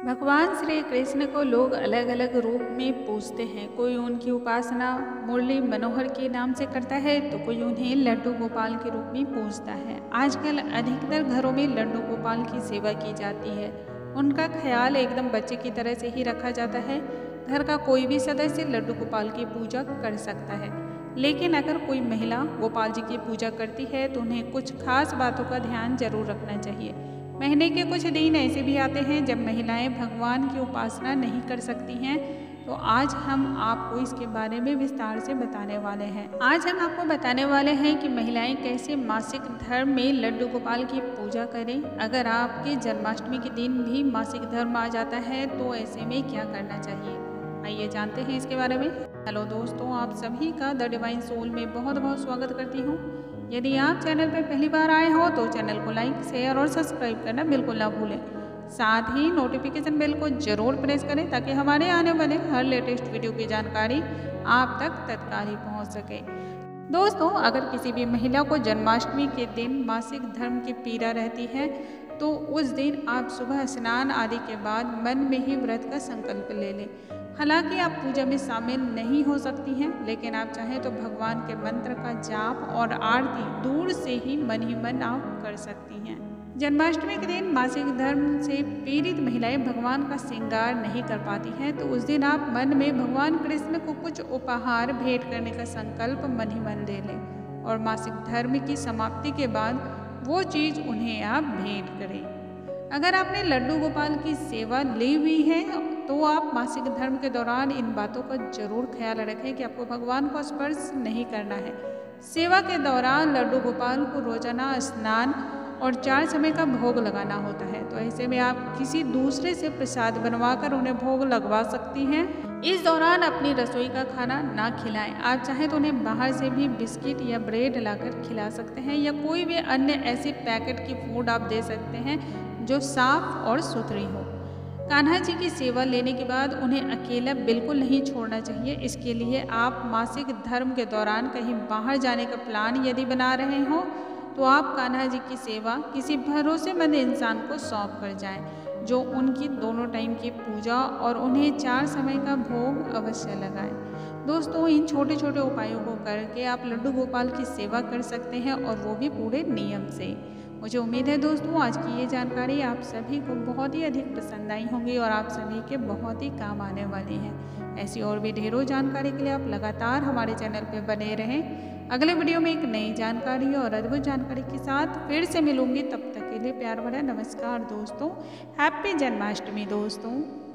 भगवान श्री कृष्ण को लोग अलग अलग रूप में पूजते हैं। कोई उनकी उपासना मुरली मनोहर के नाम से करता है तो कोई उन्हें लड्डू गोपाल के रूप में पूजता है। आजकल अधिकतर घरों में लड्डू गोपाल की सेवा की जाती है। उनका ख्याल एकदम बच्चे की तरह से ही रखा जाता है। घर का कोई भी सदस्य लड्डू गोपाल की पूजा कर सकता है, लेकिन अगर कोई महिला गोपाल जी की पूजा करती है तो उन्हें कुछ खास बातों का ध्यान जरूर रखना चाहिए। महीने के कुछ दिन ऐसे भी आते हैं जब महिलाएं भगवान की उपासना नहीं कर सकती हैं, तो आज हम आपको इसके बारे में विस्तार से बताने वाले हैं। आज हम आपको बताने वाले हैं कि महिलाएं कैसे मासिक धर्म में लड्डू गोपाल की पूजा करें। अगर आपके जन्माष्टमी के दिन भी मासिक धर्म आ जाता है तो ऐसे में क्या करना चाहिए, आइए जानते हैं इसके बारे में। हेलो दोस्तों, आप सभी का द डिवाइन सोल में बहुत बहुत स्वागत करती हूँ। यदि आप चैनल पर पहली बार आए हो तो चैनल को लाइक, शेयर और सब्सक्राइब करना बिल्कुल ना भूलें। साथ ही नोटिफिकेशन बेल को जरूर प्रेस करें ताकि हमारे आने वाले हर लेटेस्ट वीडियो की जानकारी आप तक तत्काल ही पहुँच सके। दोस्तों, अगर किसी भी महिला को जन्माष्टमी के दिन मासिक धर्म की पीड़ा रहती है तो उस दिन आप सुबह स्नान आदि के बाद मन में ही व्रत का संकल्प ले लें। हालांकि आप पूजा में शामिल नहीं हो सकती हैं, लेकिन आप चाहें तो भगवान के मंत्र का जाप और आरती दूर से ही मन आप कर सकती हैं। जन्माष्टमी के दिन मासिक धर्म से पीड़ित महिलाएं भगवान का श्रृंगार नहीं कर पाती हैं, तो उस दिन आप मन में भगवान कृष्ण को कुछ उपहार भेंट करने का संकल्प मन ले लें और मासिक धर्म की समाप्ति के बाद वो चीज़ उन्हें आप भेंट करें। अगर आपने लड्डू गोपाल की सेवा ली हुई है तो आप मासिक धर्म के दौरान इन बातों का जरूर ख्याल रखें कि आपको भगवान को स्पर्श नहीं करना है। सेवा के दौरान लड्डू गोपाल को रोजाना स्नान और 4 समय का भोग लगाना होता है, तो ऐसे में आप किसी दूसरे से प्रसाद बनवाकर उन्हें भोग लगवा सकती हैं। इस दौरान अपनी रसोई का खाना ना खिलाएं। आप चाहें तो उन्हें बाहर से भी बिस्किट या ब्रेड लाकर खिला सकते हैं, या कोई भी अन्य ऐसी पैकेट की फूड आप दे सकते हैं जो साफ और सुथरी हो। कान्हा जी की सेवा लेने के बाद उन्हें अकेला बिल्कुल नहीं छोड़ना चाहिए। इसके लिए आप मासिक धर्म के दौरान कहीं बाहर जाने का प्लान यदि बना रहे हो तो आप कान्हा जी की सेवा किसी भरोसेमंद इंसान को सौंप कर जाएं, जो उनकी दोनों टाइम की पूजा और उन्हें 4 समय का भोग अवश्य लगाएं। दोस्तों, इन छोटे छोटे उपायों को करके आप लड्डू गोपाल की सेवा कर सकते हैं, और वो भी पूरे नियम से। मुझे उम्मीद है दोस्तों आज की ये जानकारी आप सभी को बहुत ही अधिक पसंद आई होंगी और आप सभी के बहुत ही काम आने वाली है। ऐसी और भी ढेरों जानकारी के लिए आप लगातार हमारे चैनल पर बने रहें। अगले वीडियो में एक नई जानकारी और अद्भुत जानकारी के साथ फिर से मिलूंगी। तब तक के लिए प्यार भरा नमस्कार दोस्तों। हैप्पी जन्माष्टमी दोस्तों।